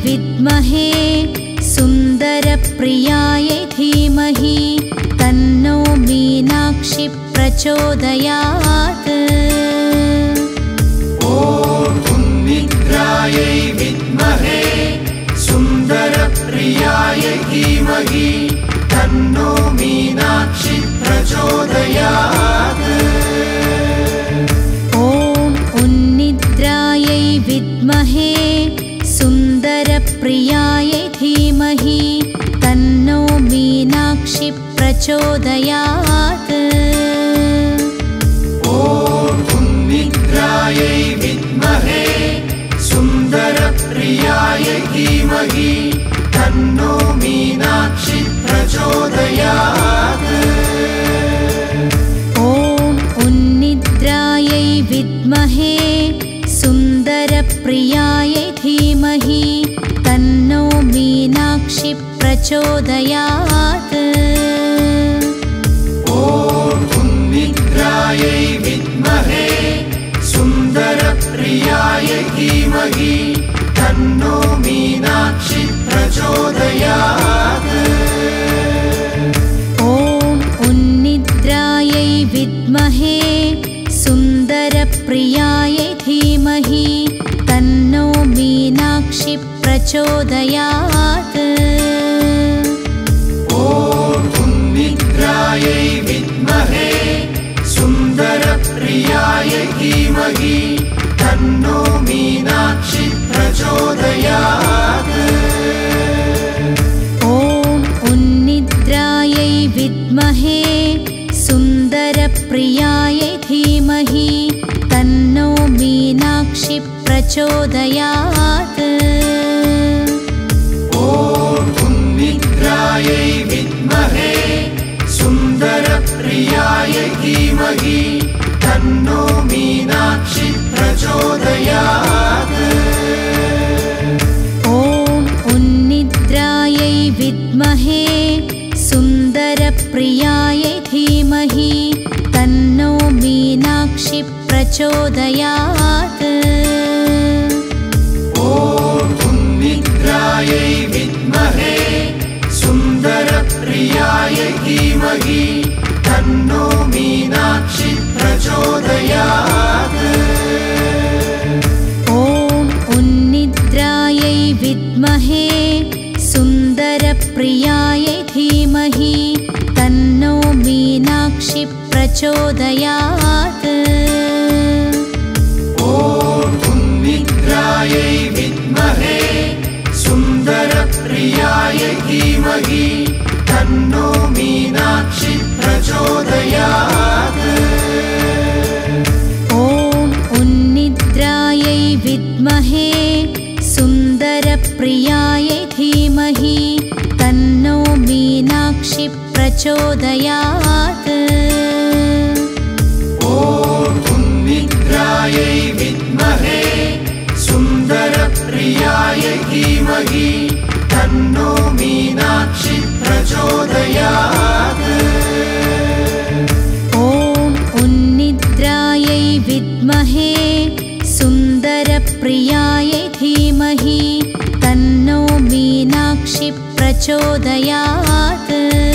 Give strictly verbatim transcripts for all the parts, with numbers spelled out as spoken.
विद्महे सुन्दरप्रियायै धीमहि तन्नो मीनाक्षी प्रचोदयात्। ॐ उन्निद्रायै विद्महे सुन्दरप्रियायै धीमहि तन्नो मीनाक्षी प्रचोदयात्। ॐ उन्निद्रायै विद्महे सुन्दरप्रियायै धीमहि तन्नो मीनाक्षी प्रचोदयात्। ॐ उन्निद्रायै विद्महे सुन्दरप्रियायै धीमहि तन्नो मीनाक्षी प्रचोदयात्। ॐ उन्निद्रायै विद्महे सुन्दरप्रियायै धीमहि तन्नो मीनाक्षी प्रचोदयात्। ॐ उन्निद्रायै विद्महे सुन्दरप्रियायै धीमहि तन्नो मीनाक्षी प्रचोदयात्। ॐ उन्निद्रायै विद्महे सुन्दरप्रियायै धीमहि तन्नो मीनाक्षी प्रचोदयात्। ॐ उन्निद्रायै विद्महे सुन्दरप्रियायै धीमहि तन्नो मीनाक्षी प्रचोदयात्। ॐ उन्निद्रायै विद्महे सुन्दरप्रियायै धीमहि तन्नो मीनाक्षी प्रचोदयात्। ॐ उन्निद्रायै विद्महे सुन्दरप्रियायै धीमहि तन्नो मीनाक्षी प्रचोदयात्। ॐ उन्निद्रायै विद्महे सुन्दरप्रियायै धीमहि तन्नो मीनाक्षी प्रचोदयात्। ॐ उन्निद्रायै विद्महे सुन्दरप्रियायै धीमहि तन्नो मीनाक्षी प्रचोदयात्। ॐ उन्निद्रायै विद्महे सुन्दरप्रियायै धीमहि तन्नो मीनाक्षी प्रचोदयात्। ॐ उन्निद्रायै विद्महे सुन्दरप्रियायै धीमहि तन्नो मीनाक्षी प्रचोदयात्। ॐ उन्निद्रायै विद्महे सुन्दरप्रियायै धीमहि तन्नो मीनाक्षी प्रचोदयात्। ॐ उन्निद्रायै विद्महे सुन्दरप्रियायै धीमहि तन्नो मीनाक्षी प्रचोदयात्। ॐ उन्निद्रायै विद्महे सुन्दरप्रियायै धीमहि तन्नो मीनाक्षी प्रचोदयात्।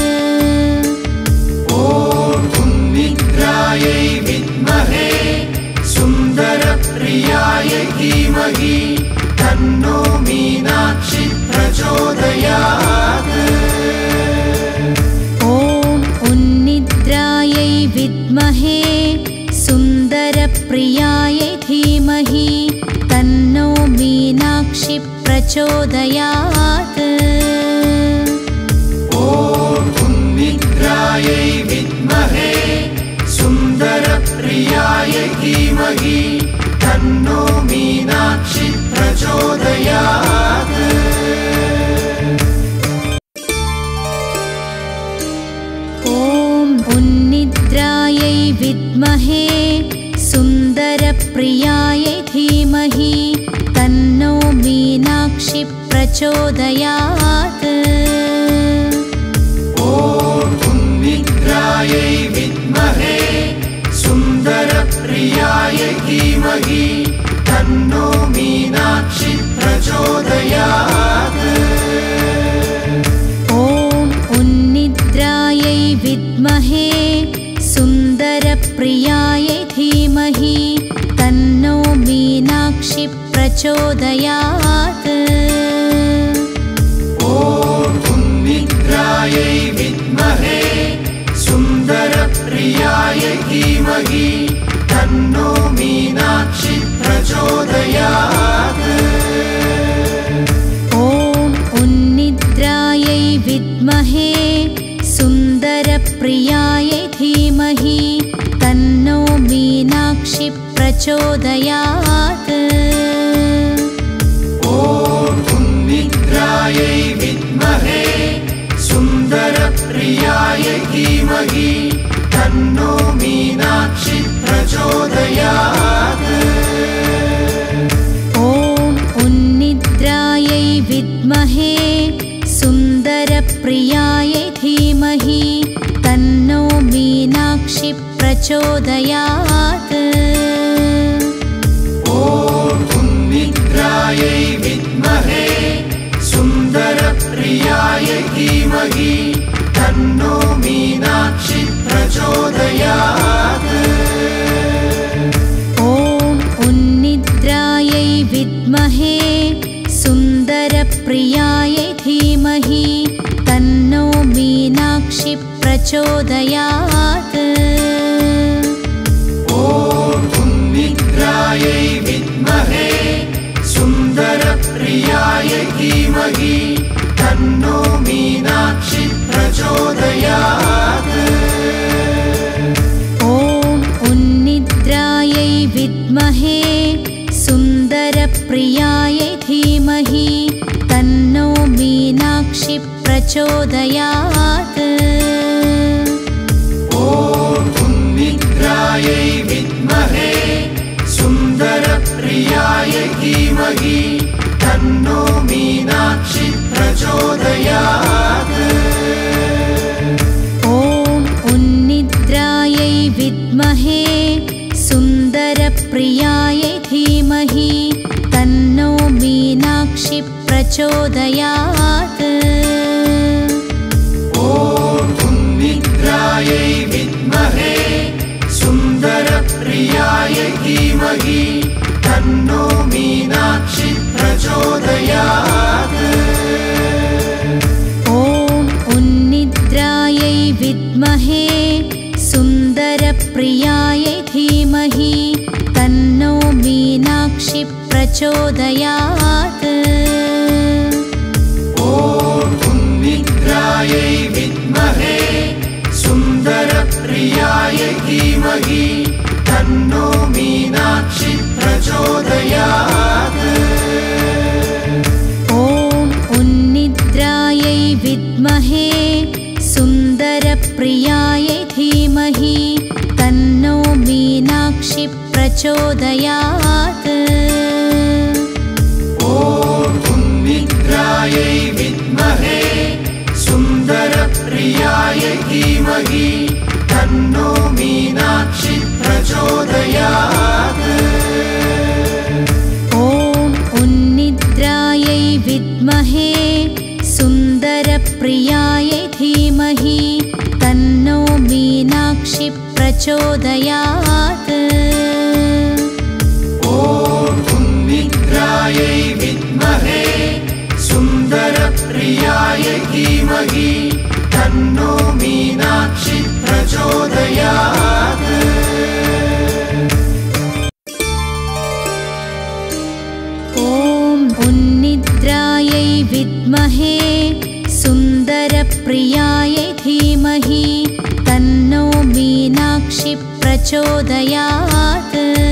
ॐ उन्निद्रायै विद्महे सुन्दरप्रियायै धीमहि तन्नो मीनाक्षी प्रचोदयात्। ॐ उन्निद्रायै विद्महे सुन्दरप्रियायै धीमहि तन्नो मीनाक्षी प्रचोदयात्। ॐ उन्निद्रायै विद्महे सुन्दरप्रियायै धीमहि तन्नो मीनाक्षी प्रचोदयात्। ॐ उन्निद्रायै विद्महे सुन्दरप्रियायै धीमहि तन्नो मीनाक्षी प्रचोदयात्। ॐ उन्निद्रायै विद्महे सुन्दरप्रियायै धीमहि तन्नो मीनाक्षी प्रचोदयात्। ॐ उन्निद्रायै विद्महे सुन्दरप्रियायै धीमहि तन्नो मीनाक्षि प्रचोदयात्। ॐ उन्निद्रायै विद्महे सुन्दरप्रियायै धीमहि तन्नो मीनाक्षि प्रचोदयात्। ॐ उन्निद्रायै विद्महे सुन्दरप्रियायै धीमहि तन्नो मीनाक्षि प्रचोदयात्। ॐ उन्निद्रायै विद्महे सुन्दरप्रियायै धीमहि तन्नो मीनाक्षि प्रचोदयात्। ॐ उन्निद्रायै विद्महे सुन्दरप्रियायै धीमहि तन्नो मीनाक्षि प्रचोदयात्। ॐ उन्निद्रायै विद्महे सुन्दरप्रियायै धीमहि तन्नो मीनाक्षि प्रचोदयात्। ॐ उन्निद्रायै विद्महे सुन्दरप्रियायै धीमहि तन्नो मीनाक्षि प्रचोदयात्। ॐ उन्निद्रायै विद्महे सुन्दरप्रियायै धीमहि तन्नो मीनाक्षि प्रचोदयात्। ॐ उन्निद्रायै विद्महे सुन्दरप्रियायै धीमहि तन्नो मीनाक्षि प्रचोदयात्। ॐ उन्निद्रायै विद्महे सुन्दरप्रियायै धीमहि तन्नो मीनाक्षि प्रचोदयात्। ॐ उन्निद्रायै विद्महे सुन्दरप्रियायै धीमहि तन्नो मीनाक्षि प्रचोदयात्। ॐ उन्निद्रायै विद्महे सुन्दरप्रियायै धीमहि तन्नो मीनाक्षि प्रचोदयात्। ॐ उन्निद्रायै विद्महे सुन्दरप्रियायै धीमहि तन्नो मीनाक्षि प्रचोदयात्। ॐ उन्निद्रायै विद्महे सुन्दरप्रियायै धीमहि तन्नो मीनाक्षि प्रचोदयात्। ॐ उन्निद्रायै विद्महे सुन्दरप्रियायै धीमहि तन्नो मीनाक्षि प्रचोदयात्। ॐ उन्निद्रायै विद्महे सुन्दरप्रियायै धीमहि तन्नो मीनाक्षि प्रचोदयात्। ॐ उन्निद्रायै विद्महे सुन्दरप्रियायै धीमहि तन्नो मीनाक्षि प्रचोदयात्। ॐ उन्निद्रायै विद्महे सुन्दरप्रियायै धीमहि तन्नो मीनाक्षि प्रचोदयात्। ॐ उन्निद्रायै विद्महे सुन्दरप्रियायै धीमहि तन्नो मीनाक्षि प्रचोदयात्।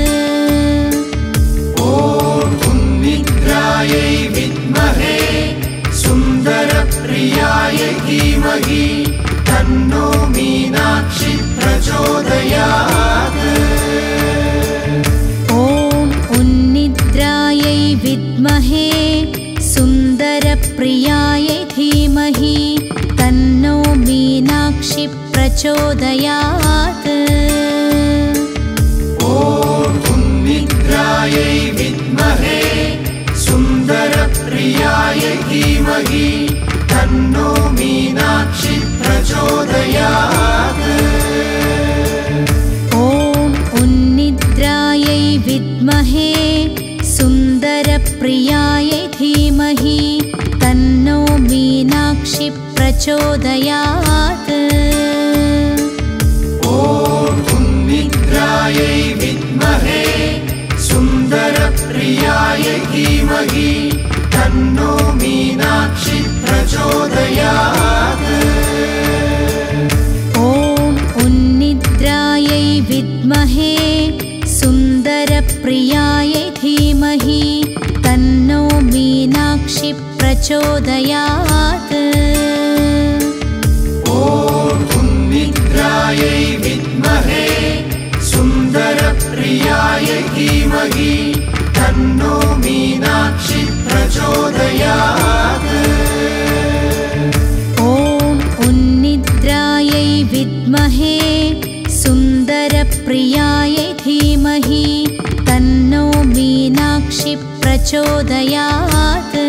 ॐ उन्निद्रायै विद्महे सुन्दरप्रियायै धीमहि तन्नो मीनाक्षि प्रचोदयात्। ॐ उन्निद्रायै विद्महे सुन्दरप्रियायै धीमहि तन्नो मीनाक्षि प्रचोदयात्। ॐ उन्निद्रायै विद्महे सुन्दर विद्महे सुन्दरप्रियायै धीमहि तन्नो मीनाक्षि प्रचोदयात्। ॐ उन्निद्रायै विद्महे सुन्दरप्रियायै धीमहि तन्नो मीनाक्षि प्रचोदयात्। ॐ उन्निद्रायै विद्महे सुन्दरप्रियायै धीमहि तन्नो मीनाक्षि प्रचोदयात्। ॐ उन्निद्रायै विद्महे सुन्दरप्रियायै धीमहि तन्नो मीनाक्षि प्रचोदयात्। ॐ उन्निद्रायै विद्महे सुन्दरप्रियायै धीमहि तन्नो मीनाक्षि प्रचोदयात्।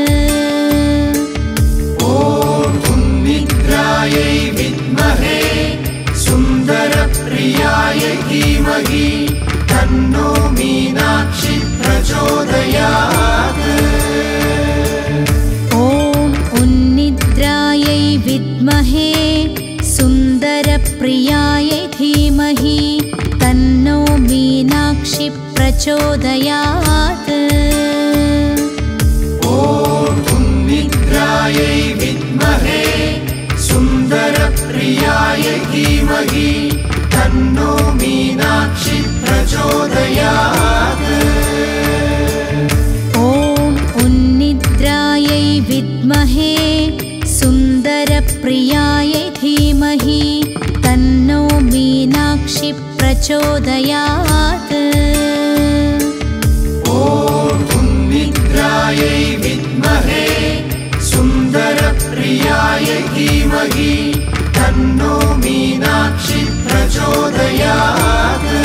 ॐ उन्निद्रायै विद्महे सुन्दरप्रियायै धीमहि तन्नो मीनाक्षि प्रचोदयात्। ॐ उन्निद्रायै विद्महे सुन्दरप्रियायै धीमहि तन्नो मीनाक्षि प्रचोदयात्। ॐ उन्निद्रायै विद्महे सुन्दरप्रियायै धीमहि तन्नो मीनाक्षि प्रचोदयात्। ॐ उन्निद्रायै विद्महे सुन्दरप्रियायै धीमहि तन्नो मीनाक्षि प्रचोदयात्। ॐ उन्निद्रायै विद्महे सुन्दरप्रियायै धीमहि तन्नो मीनाक्षि प्रचोदयात्।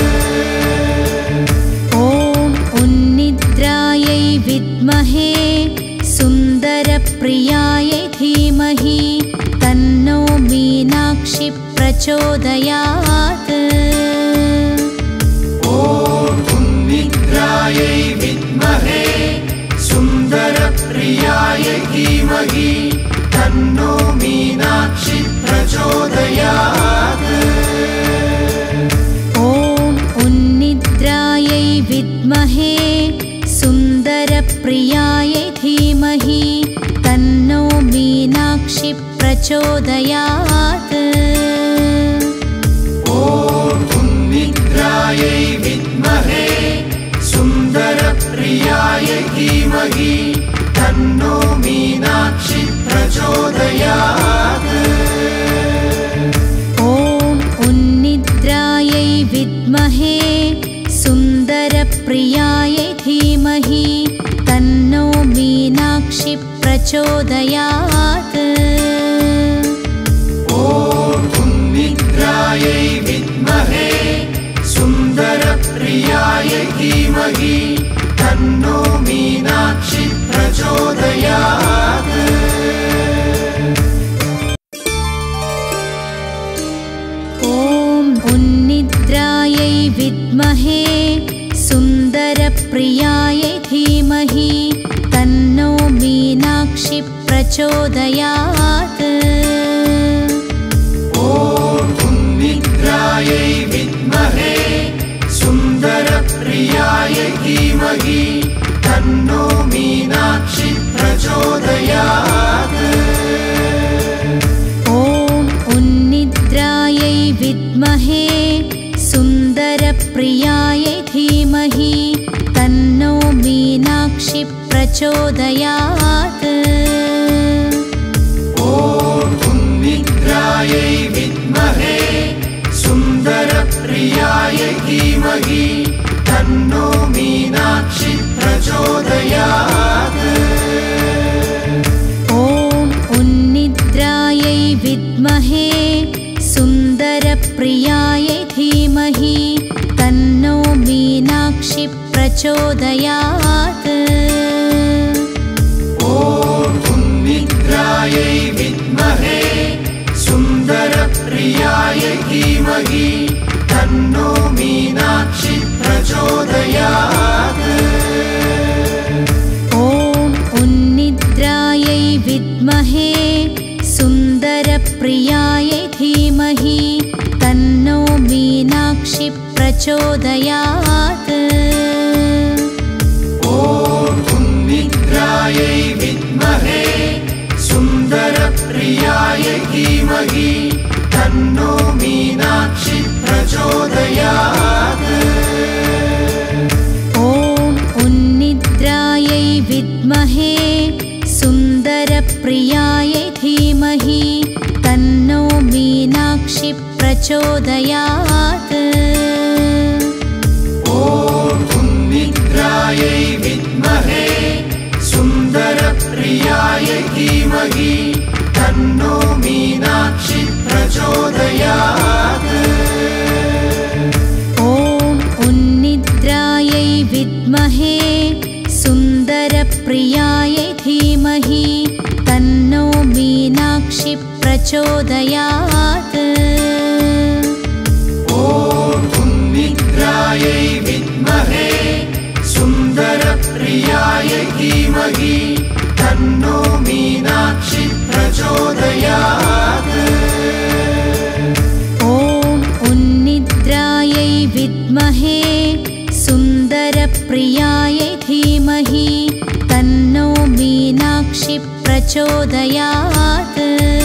ॐ उन्निद्रायै विद्महे सुन्दरप्रियायै धीमहि तन्नो मीनाक्षि प्रचोदयात्। ॐ उन्निद्रायै विद्महे सुन्दरप्रियायै धीमहि तन्नो मीनाक्षि प्रचोदयात्। ॐ उन्निद्रायै विद्महे सुन्दरप्रियायै धीमहि तन्नो मीनाक्षि प्रचोदयात्। ॐ उन्निद्रायै विद्महे सुन्दरप्रियायै धीमहि तन्नो मीनाक्षि प्रचोदयात्। ॐ उन्निद्रायै विद्महे सुन्दरप्रियायै धीमहि तन्नो मीनाक्षि प्रचोदयात्। ॐ उन्निद्रायै विद्महे सुन्दरप्रियायै धीमहि तन्नो मीनाक्षि प्रचोदयात्। ॐ उन्निद्रायै विद्महे सुन्दरप्रियायै धीमहि तन्नो मीनाक्षि प्रचोदयात्। ॐ उन्निद्रायै विद्महे सुन्दरप्रियायै धीमहि तन्नो मीनाक्षि प्रचोदयात्। ॐ उन्निद्रायै विद्महे सुन्दरप्रियायै धीमहि तन्नो मीनाक्षि प्रचोदयात्। ॐ उन्निद्रायै विद्महे सुन्दरप्रियायै धीमहि तन्नो मीनाक्षि प्रचोदयात्। ॐ उन्निद्रायै विद्महे सुन्दरप्रियायै धीमहि तन्नो मीनाक्षि प्रचोदयात्। ॐ उन्निद्रायै विद्महे सुन्दरप्रियायै धीमहि तन्नो मीनाक्षि प्रचोदयात्। प्रचोदयात्। ॐ उन्निद्रायै विद्महे सुन्दरप्रियाय धीमहि तन्नो मीनाक्षि प्रचोदयात्। ॐ उन्निद्रायै विद्महे सुन्दरप्रियाय धीमहि तन्नो मीनाक्षि प्रचोदयात्। ॐ उन्निद्रायै विद्महे सुन्दरप्रियाय धीमहि तन्नो मीनाक्षि प्रचोदयात्। ॐ उन्निद्रायै विद्महे सुन्दरप्रियाय धीमहि तन्नो मीनाक्षि प्रचोदयात्। ॐ उन्निद्रायै विद्महे सुन्दरप्रियाय धीमहि तन्नो मीनाक्षि प्रचोदयात्। ॐ उन्निद्रायै विद्महे सुन्दरप्रियाय धीमहि तन्नो मीनाक्षि प्रचोदयात्।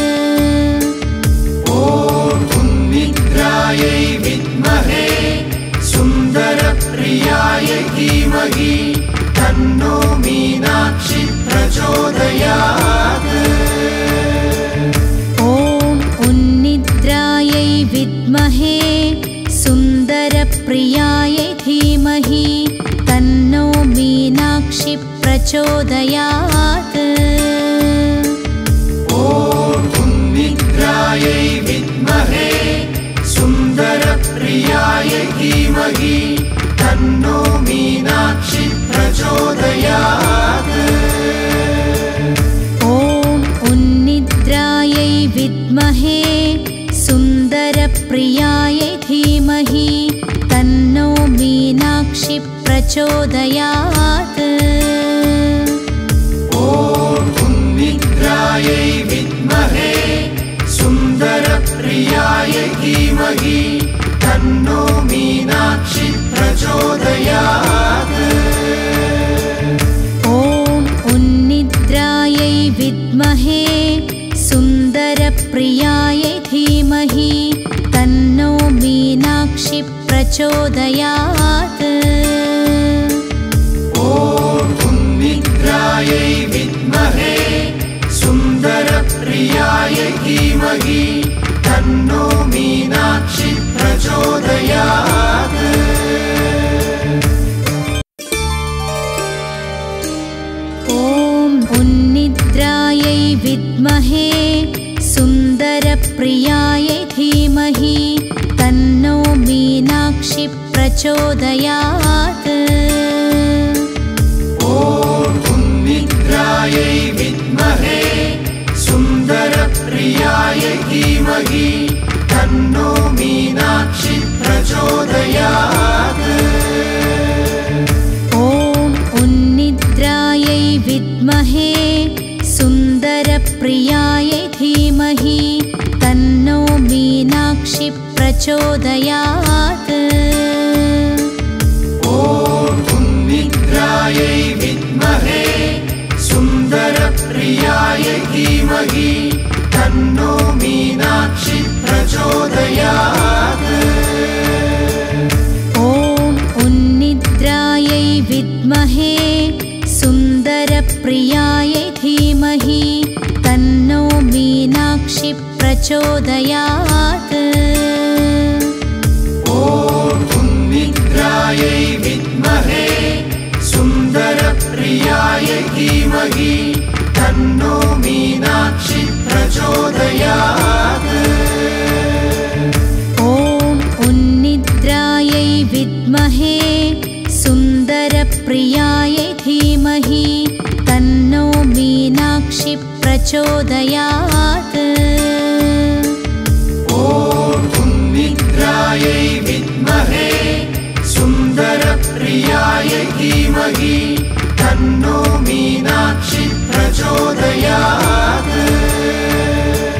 ॐ उन्निद्रायै विद्महे सुन्दरप्रियाय धीमहि तन्नो मीनाक्षि प्रचोदयात्। ॐ उन्निद्रायै विद्महे सुन्दरप्रियाय धीमहि तन्नो मीनाक्षि प्रचोदयात्। ॐ उन्निद्रायै विद्महे सुन्दरप्रियाय धीमहि तन्नो मीनाक्षि प्रचोदयात्। ॐ उन्निद्रायै विद्महे सुन्दरप्रियाय धीमहि तन्नो मीनाक्षि प्रचोदयात्। ॐ उन्निद्रायै विद्महे सुन्दरप्रियाय धीमहि तन्नो मीनाक्षि प्रचोदयात्। ॐ उन्निद्रायै विद्महे सुन्दरप्रियाय धीमहि तन्नो मीनाक्षि प्रचोदयात्। ॐ उन्निद्रायै विद्महे सुन्दरप्रियाय धीमहि तन्नो मीनाक्षि प्रचोदयात्। ॐ उन्निद्रायै विद्महे सुन्दरप्रियाय धीमहि तन्नो मीनाक्षि प्रचोदयात्। ॐ उन्निद्रायै विद्महे सुन्दरप्रियाय धीमहि तन्नो मीनाक्षि प्रचोदयात्। ॐ उन्निद्रायै विद्महे सुन्दरप्रियाय धीमहि तन्नो मीनाक्षि प्रचोदयात्। ॐ उन्निद्रायै विद्महे सुन्दरप्रियाय धीमहि तन्नो मीनाक्षि प्रचोदयात्। ॐ उन्निद्रायै विद्महे सुन्दरप्रियाय धीमहि तन्नो मीनाक्षि प्रचोदयात्। ॐ उन्निद्रायै विद्महे सुन्दरप्रियाय धीमहि तन्नो मीनाक्षि प्रचोदयात्। ॐ उन्निद्रायै विद्महे सुन्दरप्रियाय धीमहि तन्नो मीनाक्षि प्रचोदयात्। ॐ उन्निद्रायै विद्महे सुन्दरप्रियाय धीमहि तन्नो मीनाक्षि प्रचोदयात्।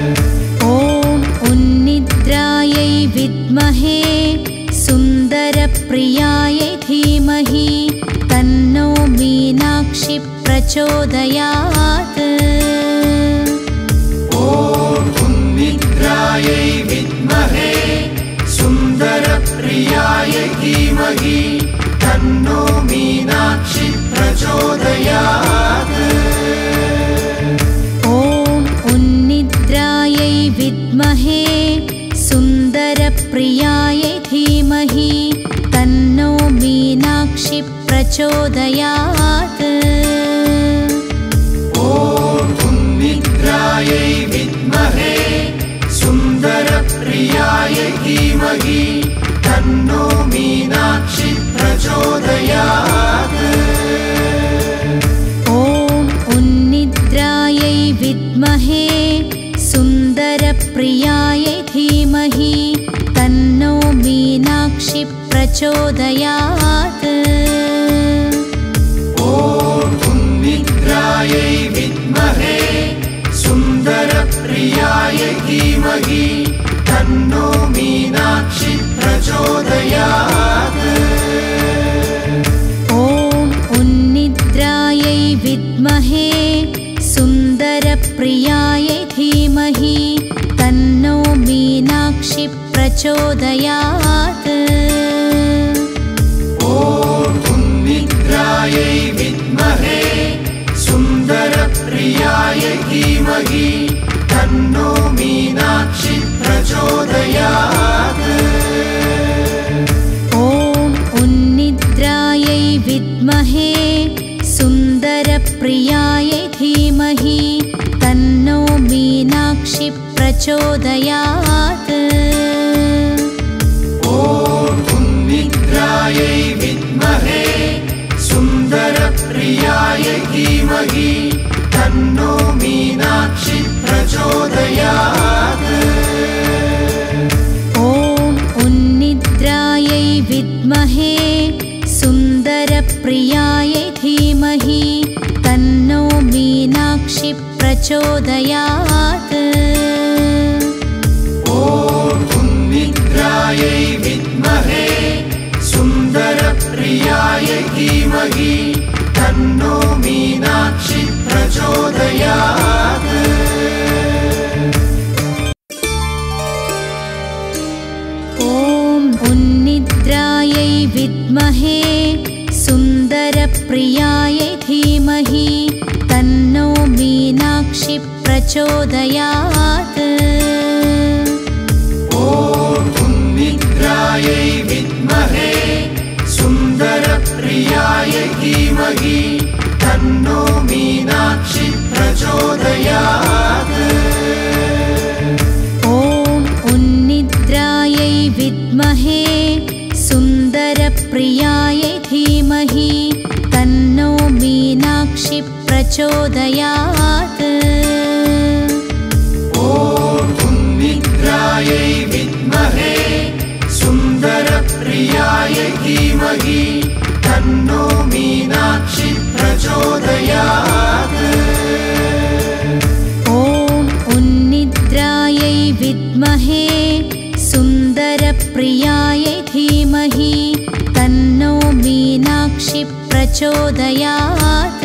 ॐ उन्निद्रायै विद्महे सुन्दरप्रियाय प्रचोदयात्। ॐ उन्निद्रायै विद्महे सुन्दरप्रियाय धीमहि तन्नो मीनाक्षी प्रचोदयात्। ॐ उन्निद्रायै विद्महे सुन्दरप्रियाय धीमहि तन्नो मीनाक्षी प्रचोदयात्। ॐ उन्निद्रायै विद्महे सुन्दरप्रियाय धीमहि तन्नो मीनाक्षी प्रचोदयात्। ॐ उन्निद्रायै विद्महे सुन्दरप्रियाय धीमहि तन्नो मीनाक्षी प्रचोदयात्। ॐ उन्निद्रायै विद्महे सुन्दरप्रियाय धीमहि तन्नो मीनाक्षी प्रचोदयात्। ॐ उन्निद्रायै विद्महे सुन्दरप्रियाय धीमहि तन्नो मीनाक्षी प्रचोदयात्। ॐ उन्निद्रायै विद्महे सुन्दरप्रियाय धीमहि तन्नो मीनाक्षी प्रचोदयात्। ॐ उन्निद्रायै विद्महे सुन्दरप्रियाय धीमहि तन्नो मीनाक्षी प्रचोदयात्। ॐ उन्निद्रायै विद्महे सुन्दरप्रियाय धीमहि तन्नो मीनाक्षी प्रचोदयात्। ॐ उन्निद्रायै विद्महे सुन्दरप्रियाय धीमहि तन्नो मीनाक्षी प्रचोदयात्। ॐ उन्निद्रायै विद्महे सुन्दरप्रियाय धीमहि तन्नो मीनाक्षी प्रचोदयात्। ॐ उन्निद्रायै विद्महे सुन्दरप्रियाय धीमहि तन्नो मीनाक्षी प्रचोदयात्। ॐ उन्निद्रायै विद्महे सुन्दरप्रियाय धीमहि तन्नो मीनाक्षी प्रचोदयात्। ॐ उन्निद्रायै विद्महे सुन्दरप्रियाय धीमहि तन्नो मीनाक्षी प्रचोदयात्। ॐ उन्निद्रायै विद्महे सुन्दरप्रियाय धीमहि तन्नो मीनाक्षी प्रचोदयात्। ॐ उन्निद्रायै विद्महे सुन्दरप्रियाय धीमहि तन्नो मीनाक्षी प्रचोदयात्।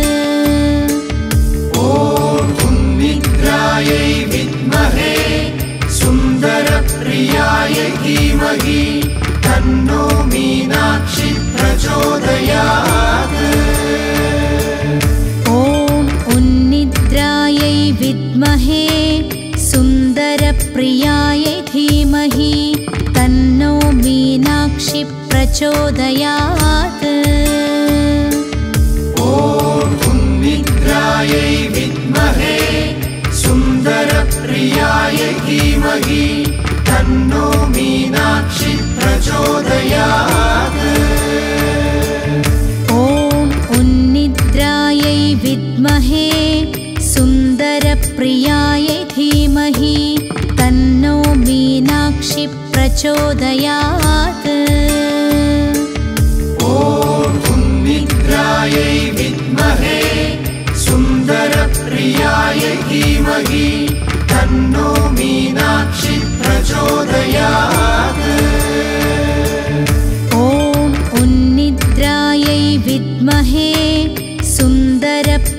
ॐ उन्निद्रायै विद्महे सुन्दरप्रियाय धीमहि तन्नो मीनाक्षी प्रचोदयात्। ॐ उन्निद्रायै विद्महे सुन्दरप्रियाय धीमहि तन्नो मीनाक्षी प्रचोदयात्। ॐ उन्निद्रायै विद्महे सुन्दरप्रियाय धीमहि तन्नो मीनाक्षी प्रचोदयात्। ॐ उन्निद्रायै विद्महे सुन्दरप्रियाय धीमहि तन्नो मीनाक्षी प्रचोदयात्। ॐ उन्निद्रायै विद्महे सुन्दरप्रियाय धीमहि तन्नो मीनाक्षी प्रचोदयात्। ॐ उन्निद्रायै विद्महे सुन्दरप्रियाय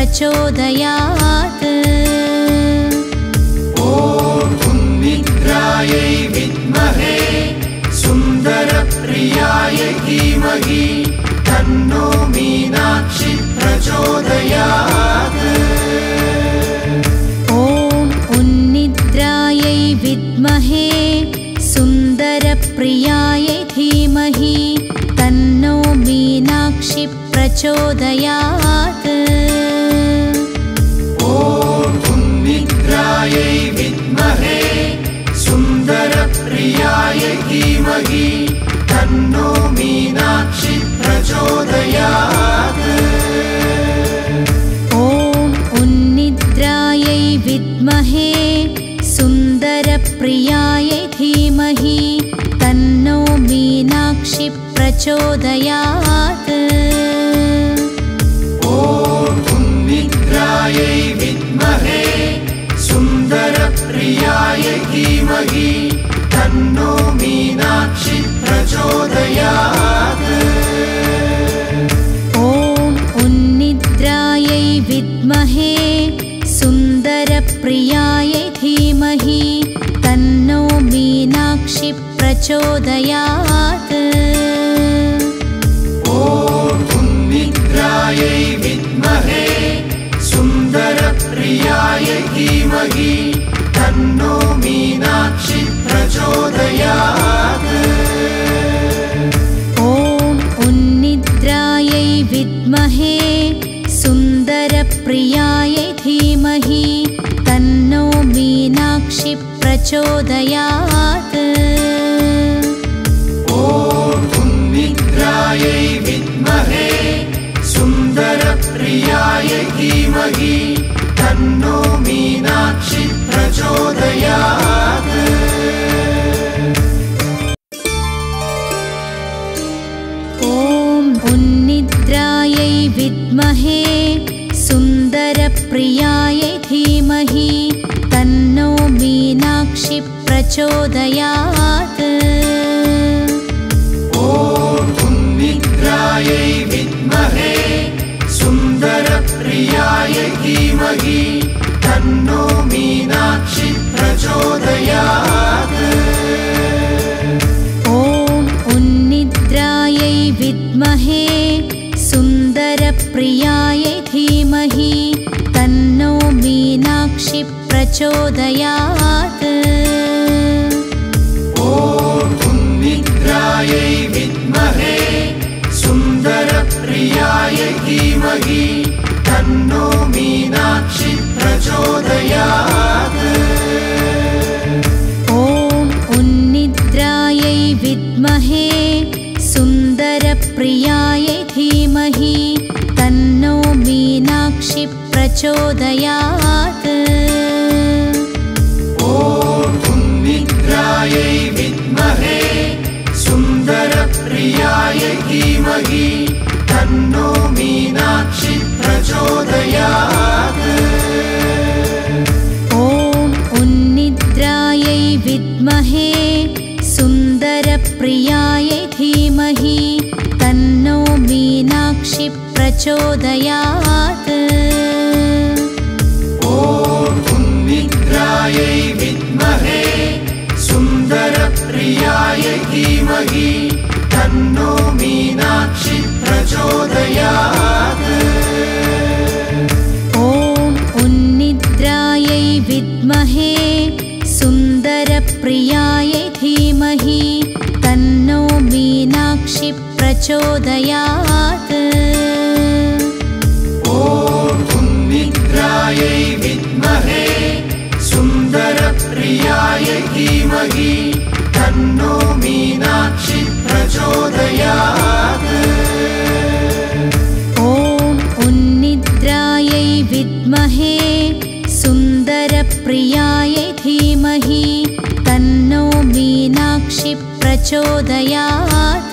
प्रचोदयात्। ॐ उन्निद्रायै विद्महे सुन्दरप्रियाय धीमहि तन्नो मीनाक्षि प्रचोदयात्। ॐ उन्निद्रायै विद्महे सुन्दरप्रियाय धीमहि तन्नो मीनाक्षि प्रचोदयात्। ॐ उन्निद्रायै विद्महे सुन्दरप्रियाय धीमहि तन्नो मीनाक्षि प्रचोदयात्। ॐ उन्निद्रायै विद्महे सुन्दरप्रियाय धीमहि तन्नो मीनाक्षि प्रचोदयात्। ॐ उन्निद्रायै विद्महे सुन्दरप्रियाय धीमहि तन्नो मीनाक्षि प्रचोदयात्। ॐ उन्निद्रायै विद्महे सुन्दरप्रियाय धीमहि तन्नो मीनाक्षि प्रचोदयात्। ॐ उन्निद्रायै विद्महे सुन्दरप्रियाय धीमहि तन्नो मीनाक्षि प्रचोदयात्। ॐ उन्निद्रायै विद्महे सुन्दरप्रियाय धीमहि तन्नो मीनाक्षि प्रचोदयात्। ॐ उन्निद्रायै विद्महे सुन्दरप्रियाय धीमहि तन्नो मीनाक्षि प्रचोदयात्। ॐ उन्निद्रायै विद्महे सुन्दरप्रियाय धीमहि तन्नो मीनाक्षि प्रचोदयात्। ॐ उन्निद्रायै विद्महे सुन्दरप्रियाय धीमहि तन्नो मीनाक्षि प्रचोदयात्। ॐ उन्निद्रायै विद्महे सुन्दरप्रियाय धीमहि तन्नो मीनाक्षि प्रचोदयात्। ॐ उन्निद्रायै विद्महे सुन्दरप्रियाय धीमहि तन्नो मीनाक्षि प्रचोदयात्। ॐ उन्निद्रायै विद्महे सुन्दरप्रियाय धीमहि तन्नो मीनाक्षि प्रचोदयात्। ॐ उन्निद्रायै विद्महे सुन्दरप्रियाय धीमहि तन्नो मीनाक्षि प्रचोदयात्। ॐ उन्निद्रायै विद्महे सुन्दरप्रियाय धीमहि तन्नो मीनाक्षि प्रचोदयात्। ॐ उन्निद्रायै विद्महे सुन्दरप्रियाय धीमहि तन्नो मीनाक्षि प्रचोदयात्। ॐ उन्निद्रायै विद्महे सुन्दरप्रियाय धीमहि तन्नो मीनाक्षि प्रचोदयात्। ॐ उन्निद्रायै विद्महे सुन्दरप्रियाय धीमहि तन्नो मीनाक्षि प्रचोदयात्। ॐ उन्निद्रायै विद्महे सुन्दरप्रियाय धीमहि तन्नो मीनाक्षि प्रचोदयात्।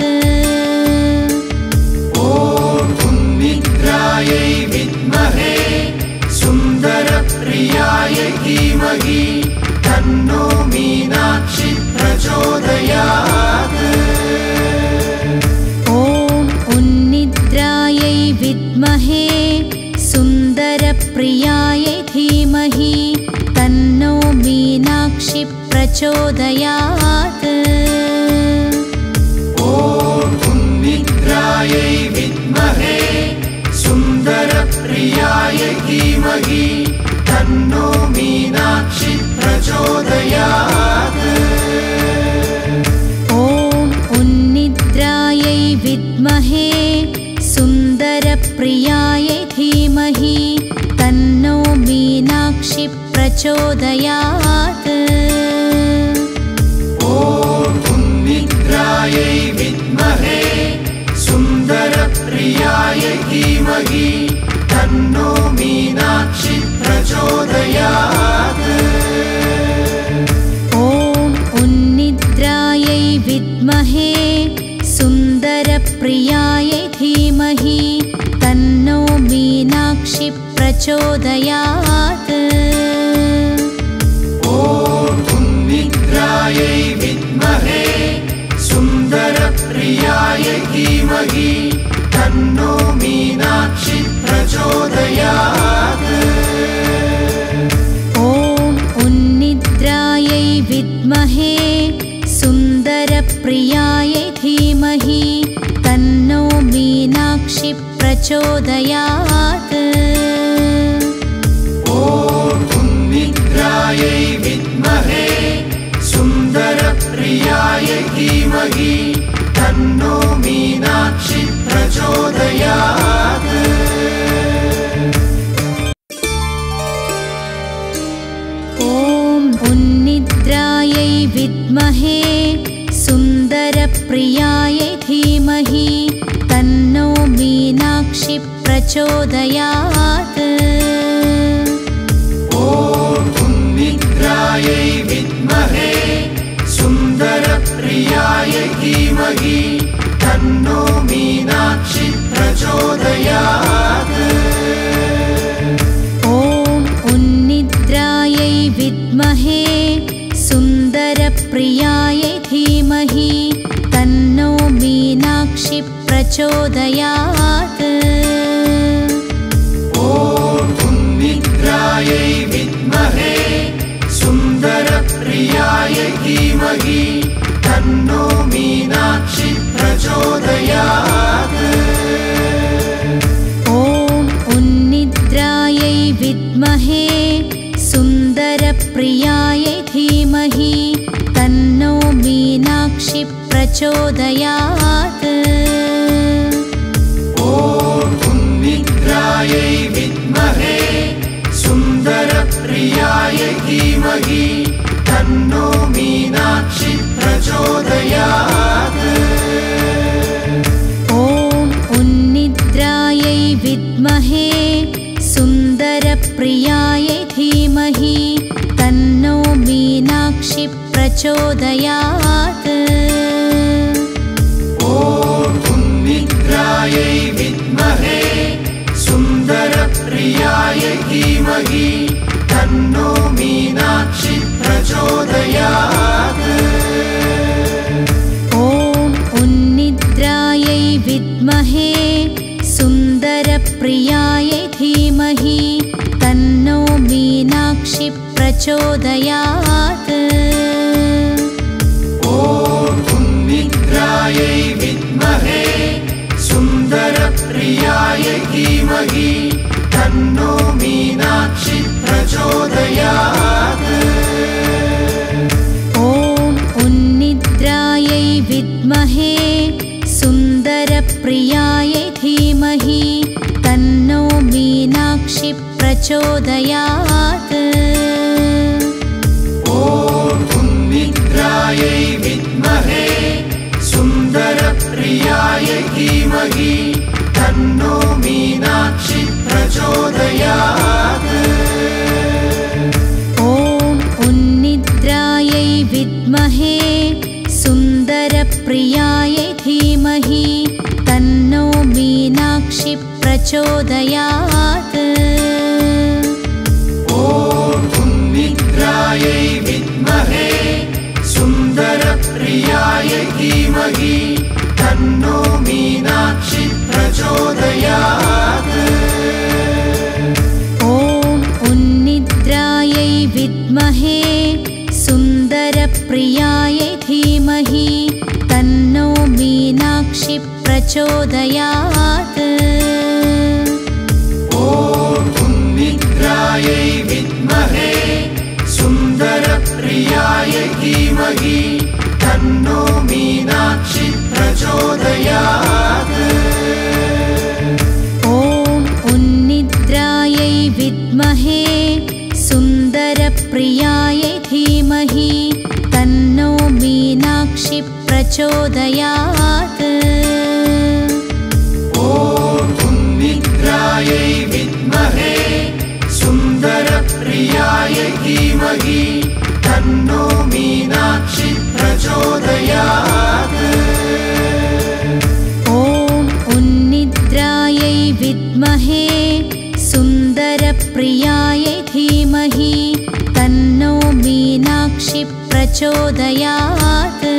ॐ उन्निद्रायै विद्महे सुन्दरप्रियाय धीमहि तन्नो मीनाक्षि प्रचोदयात्। ॐ उन्निद्रायै विद्महे सुन्दरप्रियाय प्रचोदयात्। ॐ उन्निद्रायै विद्महे सुन्दरप्रियाय धीमहि तन्नो मीनाक्षि प्रचोदयात्। ॐ उन्निद्रायै विद्महे सुन्दरप्रियाय धीमहि तन्नो मीनाक्षि प्रचोदयात्। ॐ उन्निद्रायै विद्महे सुन्दरप्रियाय धीमहि तन्नो मीनाक्षि प्रचोदयात्। ॐ उन्निद्रायै विद्महे सुन्दरप्रियाय धीमहि तन्नो मीनाक्षि प्रचोदयात्। ॐ उन्निद्रायै विद्महे सुन्दरप्रियाय धीमहि तन्नो मीनाक्षि प्रचोदयात्। ॐ उन्निद्रायै विद्महे सुन्दरप्रियाय धीमहि तन्नो मीनाक्षि प्रचोदयात्। ॐ उन्निद्रायै विद्महे सुन्दरप्रियाय धीमहि तन्नो मीनाक्षि प्रचोदयात्। ॐ उन्निद्रायै विद्महे सुन्दरप्रियाय धीमहि तन्नो मीनाक्षि प्रचोदयात्। ॐ उन्निद्रायै विद्महे सुन्दरप्रियाय धीमहि तन्नो मीनाक्षि प्रचोदयात्। ॐ उन्निद्रायै विद्महे सुन्दरप्रियाय धीमहि तन्नो मीनाक्षि प्रचोदयात्। ॐ उन्निद्रायै विद्महे सुन्दरप्रियाय धीमहि तन्नो मीनाक्षि प्रचोदयात्। ॐ उन्निद्रायै विद्महे सुन्दरप्रियाय धीमहि तन्नो मीनाक्षि प्रचोदयात्। ॐ उन्निद्रायै विद्महे सुन्दरप्रियाय धीमहि तन्नो मीनाक्षि प्रचोदयात्। ॐ उन्निद्रायै विद्महे सुन्दरप्रियाय धीमहि तन्नो मीनाक्षि प्रचोदयात्। ॐ उन्निद्रायै विद्महे सुन्दरप्रियाय धीमहि तन्नो मीनाक्षि प्रचोदयात्। ॐ उन्निद्रायै विद्महे सुन्दरप्रियाय धीमहि तन्नो मीनाक्षि प्रचोदयात्। ॐ उन्निद्रायै विद्महे सुन्दरप्रियाय धीमहि तन्नो मीनाक्षि प्रचोदयात्। ॐ उन्निद्रायै विद्महे सुन्दरप्रियाय धीमहि तन्नो मीनाक्षि प्रचोदयात्। ॐ उन्निद्रायै विद्महे सुन्दरप्रियाय धीमहि तन्नो मीनाक्षि प्रचोदयात्। ॐ उन्निद्रायै विद्महे सुन्दरप्रियाय धीमहि तन्नो मीनाक्षि प्रचोदयात्। ॐ उन्निद्रायै विद्महे सुन्दरप्रियाय धीमहि तन्नो मीनाक्षि प्रचोदयात्। ॐ उन्निद्रायै विद्महे प्रचोदयात्। ॐ उन्निद्रायै विद्महे सुन्दरप्रियाय धीमहि तन्नो मीनाक्षी प्रचोदयात्। ॐ उन्निद्रायै विद्महे सुन्दरप्रियाय धीमहि तन्नो मीनाक्षी प्रचोदयात्। ॐ उन्निद्रायै विद्महे सुन्दरप्रियाय धीमहि तन्नो मीनाक्षी प्रचोदयात्। ॐ उन्निद्रायै विद्महे सुन्दरप्रियाय धीमहि तन्नो मीनाक्षी प्रचोदयात्।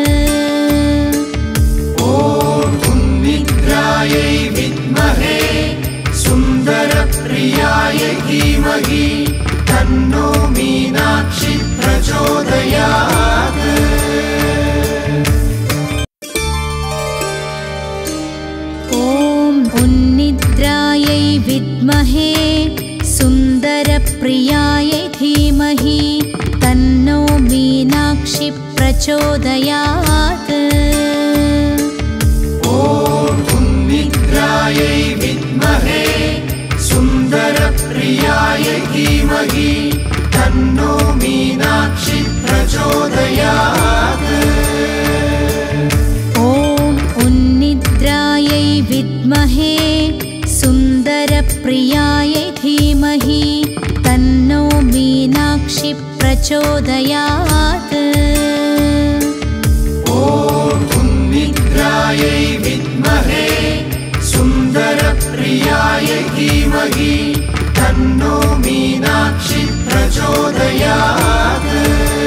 ॐ उन्निद्रायै विद्महे सुन्दरप्रियाय धीमहि तन्नो मीनाक्षी प्रचोदयात्। ॐ उन्निद्रायै विद्महे सुन्दरप्रियाय धीमहि तन्नो मीनाक्षी प्रचोदयात्। ॐ उन्निद्रायै विद्महे सुन्दरप्रियाय धीमहि तन्नो मीनाक्षी प्रचोदयात्। ॐ उन्निद्रायै विद्महे सुन्दरप्रियाय धीमहि तन्नो मीनाक्षी प्रचोदयात्। ॐ उन्निद्रायै विद्महे सुन्दरप्रियाय धीमहि तन्नो मीनाक्षी प्रचोदयात्।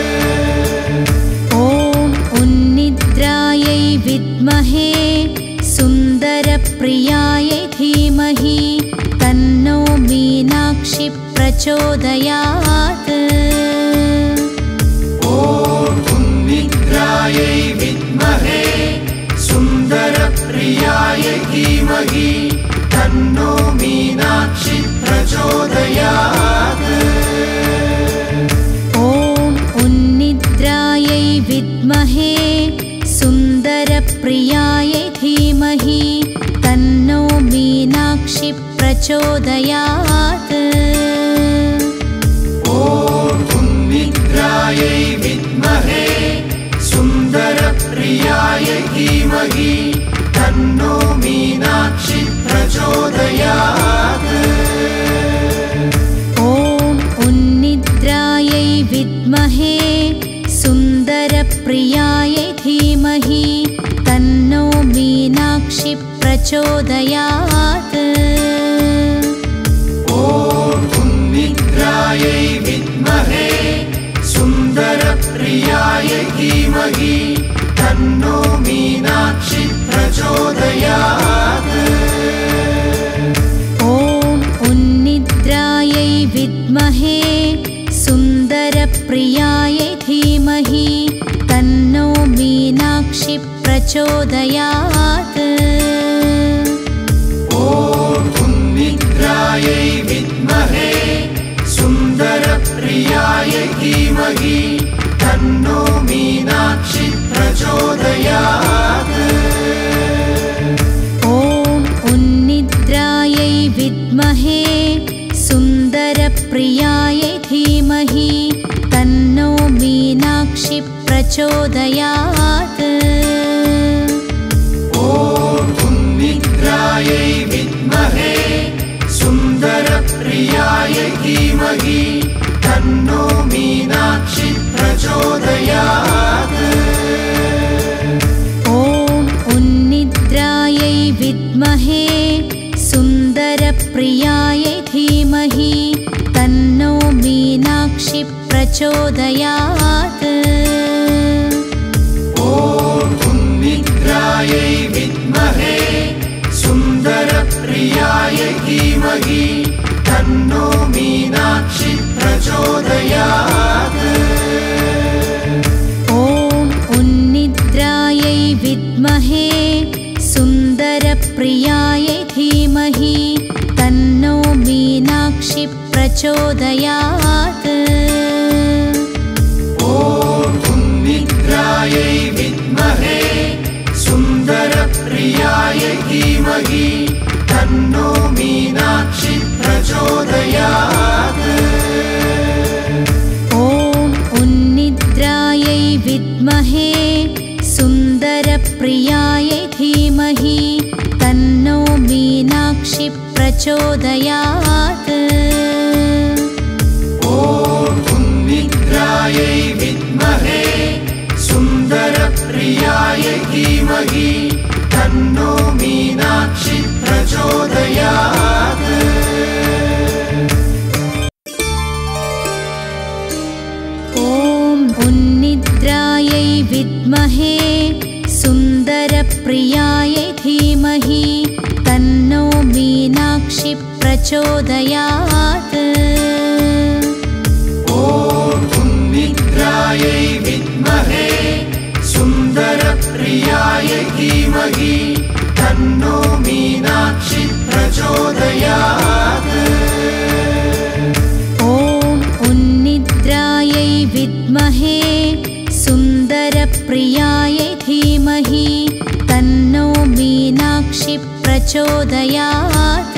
ॐ उन्निद्रायै विद्महे सुन्दरप्रियाय धीमहि तन्नो मीनाक्षी प्रचोदयात्। ॐ उन्निद्रायै विद्महे सुन्दरप्रियाय धीमहि तन्नो मीनाक्षी प्रचोदयात्। ॐ उन्निद्रायै विद्महे सुन्दरप्रियाय धीमहि तन्नो मीनाक्षी प्रचोदयात्। ॐ उन्निद्रायै विद्महे सुन्दरप्रियाय धीमहि तन्नो मीनाक्षी प्रचोदयात्। ॐ उन्निद्रायै विद्महे सुन्दरप्रियाय धीमहि तन्नो मीनाक्षी प्रचोदयात्। ॐ उन्निद्रायै विद्महे सुन्दरप्रियाय धीमहि तन्नो मीनाक्षी प्रचोदयात्। ॐ उन्निद्रायै विद्महे सुन्दरप्रियाय धीमहि तन्नो मीनाक्षी प्रचोदयात्। ॐ उन्निद्रायै विद्महे सुन्दरप्रियाय धीमहि तन्नो मीनाक्षी प्रचोदयात्। ॐ उन्निद्रायै विद्महे सुन्दरप्रियाय धीमहि तन्नो मीनाक्षी प्रचोदयात्। ॐ उन्निद्रायै विद्महे सुन्दरप्रियाय धीमहि तन्नो मीनाक्षी प्रचोदयात्। ॐ उन्निद्रायै विद्महे सुन्दरप्रियाय धीमहि तन्नो मीनाक्षी प्रचोदयात्। ॐ उन्निद्रायै विद्महे सुन्दरप्रियाय धीमहि तन्नो मीनाक्षी प्रचोदयात्। ॐ उन्निद्रायै विद्महे सुन्दरप्रियाय सुन्दरप्रियायै धीमहि तन्नो मीनाक्षि प्रचोदयात्। ॐ उन्निद्रायै विद्महे सुन्दरप्रियायै धीमहि तन्नो मीनाक्षि प्रचोदयात्। ॐ उन्निद्रायै विद्महे सुन्दरप्रियायै धीमहि तन्नो मीनाक्षि प्रचोदयात्। ॐ उन्निद्रायै विद्महे सुन्दरप्रियायै धीमहि तन्नो मीनाक्षि प्रचोदयात्। ॐ उन्निद्रायै विद्महे सुन्दरप्रियायै धीमहि तन्नो मीनाक्षि प्रचोदयात्। ॐ उन्निद्रायै विद्महे सुन्दरप्रियायै धीमहि तन्नो मीनाक्षि प्रचोदयात्। ॐ उन्निद्रायै विद्महे सुन्दरप्रियायै धीमहि तन्नो मीनाक्षि प्रचोदयात्।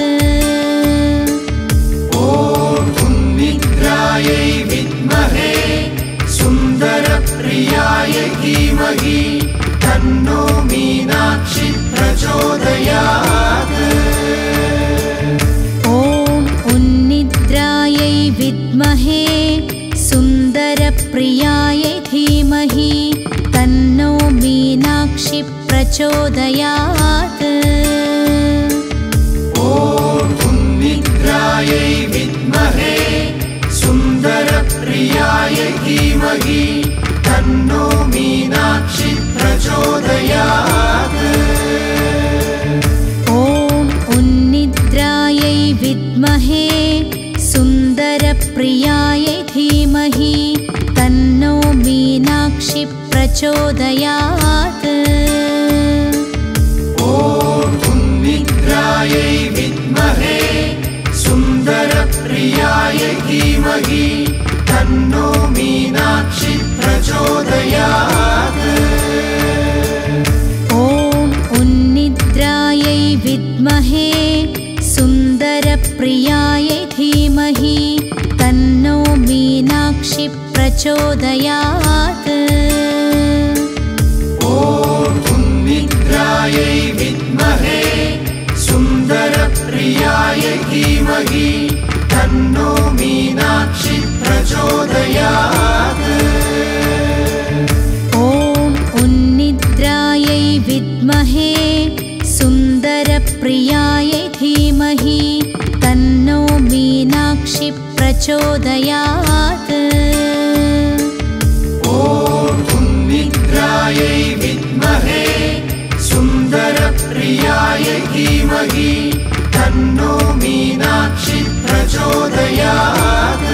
ॐ उन्निद्रायै विद्महे सुन्दरप्रियायै धीमहि तन्नो मीनाक्षि प्रचोदयात्। ॐ उन्निद्रायै विद्महे सुन्दरप्रियायै धीमहि तन्नो मीनाक्षि प्रचोदयात्। ॐ उन्निद्रायै विद्महे सुन्दरप्रियायै धीमहि तन्नो मीनाक्षि प्रचोदयात्। ॐ उन्निद्रायै विद्महे सुन्दरप्रियायै धीमहि तन्नो मीनाक्षि प्रचोदयात्। ॐ उन्निद्रायै विद्महे सुन्दरप्रियायै धीमहि तन्नो मीनाक्षि प्रचोदयात्। ॐ उन्निद्रायै विद्महे सुन्दरप्रियायै धीमहि तन्नो मीनाक्षि प्रचोदयात्। ॐ उन्निद्रायै विद्महे सुन्दरप्रियायै धीमहि तन्नो मीनाक्षि प्रचोदयात्। ॐ उन्निद्रायै विद्महे सुन्दरप्रियायै धीमहि तन्नो मीनाक्षि प्रचोदयात्। ॐ उन्निद्रायै विद्महे सुन्दरप्रियायै धीमहि तन्नो मीनाक्षि प्रचोदयात्।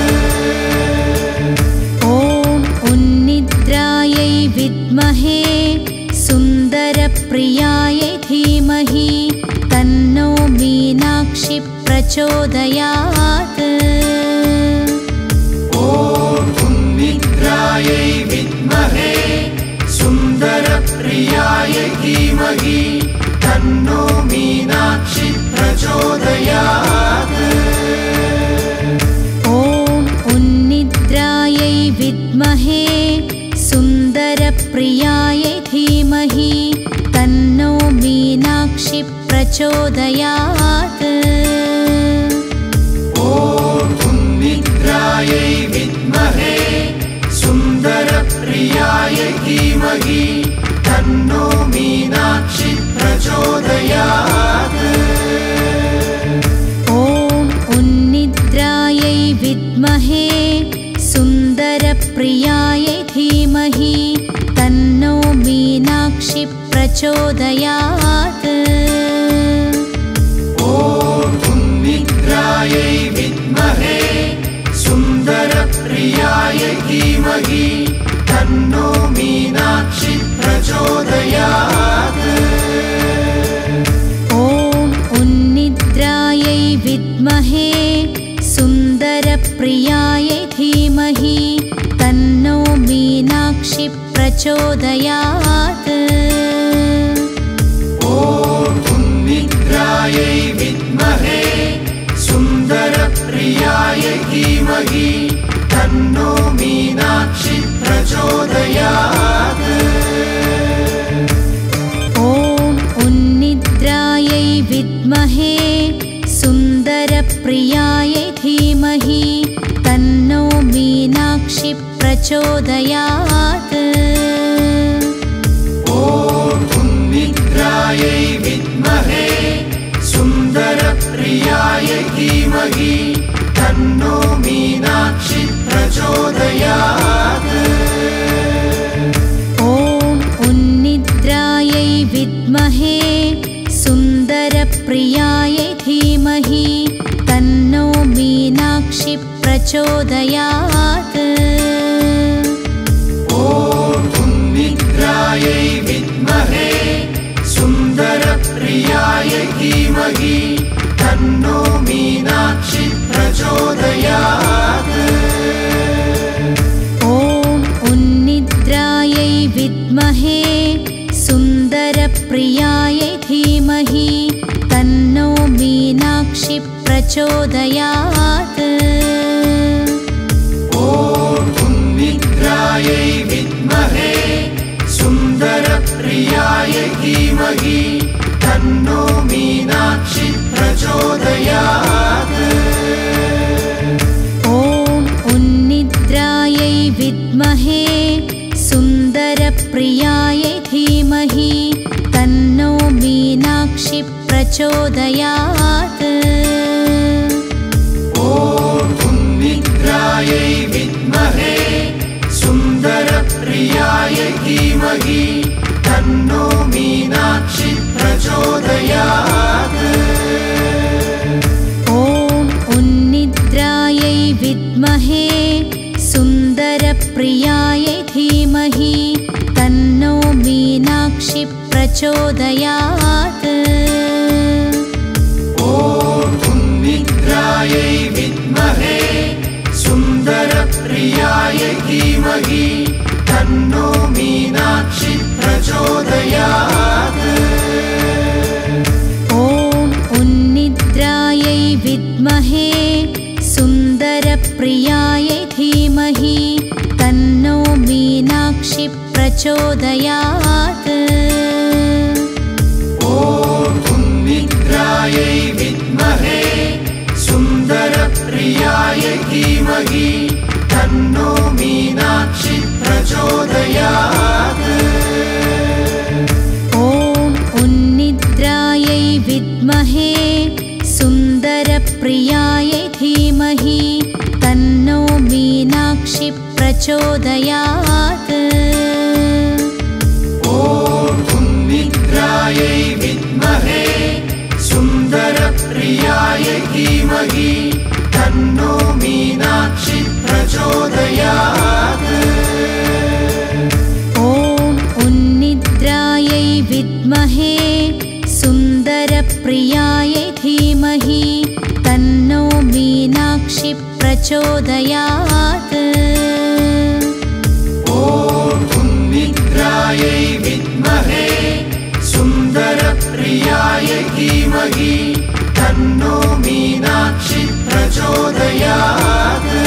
ॐ उन्निद्रायै विद्महे सुन्दरप्रियायै धीमहि तन्नो मीनाक्षि प्रचोदयात्। ॐ उन्निद्रायै विद्महे सुन्दरप्रियायै धीमहि तन्नो मीनाक्षि प्रचोदयात्। ॐ उन्निद्रायै विद्महे सुन्दरप्रियायै धीमहि तन्नो मीनाक्षि प्रचोदयात्। ॐ उन्निद्रायै विद्महे सुन्दरप्रियायै धीमहि तन्नो मीनाक्षि प्रचोदयात्। ॐ उन्निद्रायै विद्महे सुन्दरप्रियायै धीमहि तन्नो मीनाक्षि प्रचोदयात्। ॐ उन्निद्रायै विद्महे सुन्दरप्रियायै धीमहि तन्नो मीनाक्षि प्रचोदयात्। ॐ प्रचोदयात्। ॐ उन्निद्रायै विद्महे सुन्दरप्रियाय धीमहि तन्नो मीनाक्षी प्रचोदयात्। ॐ उन्निद्रायै विद्महे सुन्दरप्रियाय धीमहि तन्नो मीनाक्षी प्रचोदयात्। ॐ उन्निद्रायै विद्महे सुन्दरप्रियाय धीमहि तन्नो मीनाक्षी प्रचोदयात्। ॐ उन्निद्रायै विद्महे सुन्दरप्रियाय धीमहि तन्नो मीनाक्षी प्रचोदयात्। ॐ उन्निद्रायै विद्महे सुन्दरप्रियाय धीमहि तन्नो मीनाक्षी प्रचोदयात्। ॐ उन्निद्रायै विद्महे सुन्दरप्रियाय धीमहि तन्नो मीनाक्षी प्रचोदयात्। ॐ उन्निद्रायै विद्महे सुन्दरप्रियाय धीमहि तन्नो मीनाक्षी प्रचोदयात्। ॐ उन्निद्रायै विद्महे सुन्दरप्रियाय धीमहि तन्नो मीनाक्षी प्रचोदयात्। ॐ उन्निद्रायै विद्महे सुन्दरप्रियाय धीमहि तन्नो मीनाक्षी प्रचोदयात्। ॐ उन्निद्रायै विद्महे सुन्दरप्रियाय धीमहि तन्नो मीनाक्षी प्रचोदयात्। ॐ उन्निद्रायै विद्महे सुन्दरप्रियाय धीमहि तन्नो मीनाक्षी प्रचोदयात्। ॐ उन्निद्रायै विद्महे सुन्दरप्रियाय धीमहि तन्नो मीनाक्षी प्रचोदयात्। ॐ उन्निद्रायै विद्महे सुन्दरप्रियाय धीमहि तन्नो मीनाक्षी प्रचोदयात्। ॐ उन्निद्रायै विद्महे सुन्दरप्रियाय धीमहि तन्नो मीनाक्षी प्रचोदयात्। ॐ उन्निद्रायै विद्महे सुन्दरप्रियाय धीमहि तन्नो मीनाक्षी प्रचोदयात्। ॐ उन्निद्रायै विद्महे सुन्दरप्रियाय धीमहि तन्नो मीनाक्षी प्रचोदयात्। ॐ उन्निद्रायै विद्महे सुन्दरप्रियाय धीमहि तन्नो मीनाक्षी प्रचोदयात्।